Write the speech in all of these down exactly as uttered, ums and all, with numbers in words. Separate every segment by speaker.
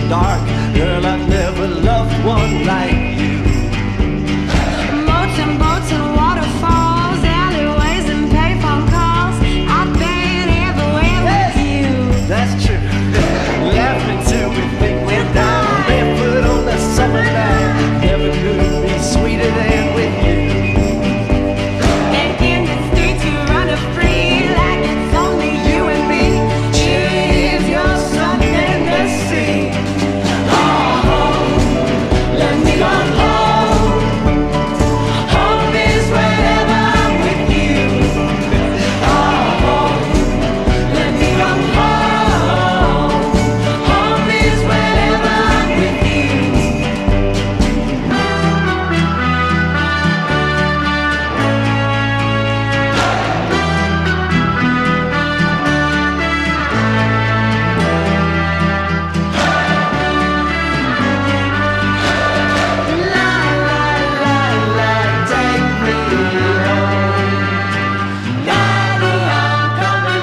Speaker 1: dark. Girl, I never loved one like you.
Speaker 2: Boats and boats and waterfalls, alleyways and payphone calls. I've been everywhere with you.
Speaker 1: That's true. Laughing till we think we're down, barefoot on the summer night. Never could be sweeter than with you.
Speaker 2: And in the streets you run a free like it's only you and me. If you're something to see, oh, let me go home. Home is wherever I'm with you. Oh, let me go home. Home is wherever I'm with you. La la la la, take me home. Daddy, I'm coming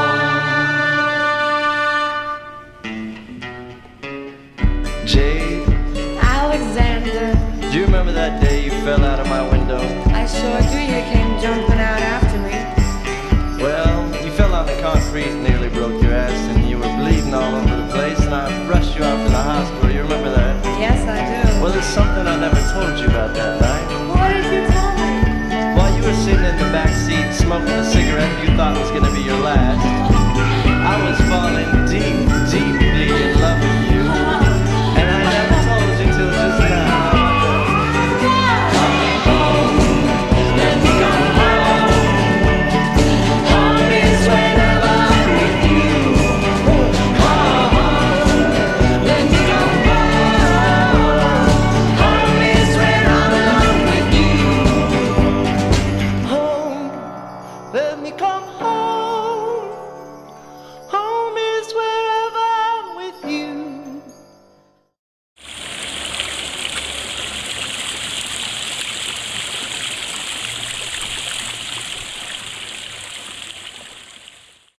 Speaker 2: home.
Speaker 1: Jade,
Speaker 2: Alexander,
Speaker 1: do you remember that day you fell out of my window?
Speaker 2: I sure do. You came jumping out after me.
Speaker 1: Well, you fell on the concrete near